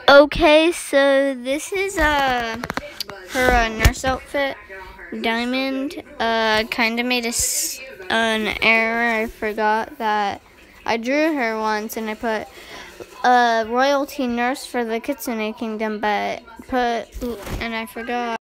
Okay, so this is her nurse outfit. Diamond kind of made an error. I forgot that I drew her once, and I put royalty nurse for the Kitsune Kingdom, and I forgot.